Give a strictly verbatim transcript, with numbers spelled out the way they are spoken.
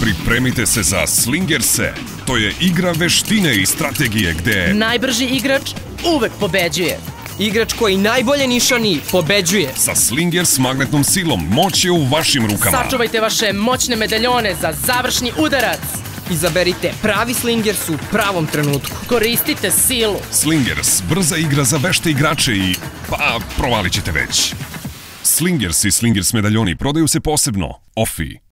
Pripremite se za Slingerse. To je igra veštine i strategije gde... Najbrži igrač uvek pobeđuje. Igrač koji najbolje nišani pobeđuje. Sa Slingers magnetnom silom moć je u vašim rukama. Sačuvajte vaše moćne medaljone za završni udarac. Izaberite pravi Slingers u pravom trenutku. Koristite silu. Slingers, brza igra za vešte igrače i... pa, provalit ćete već. Slingers i Slingers medaljoni prodaju se posebno. Ofi.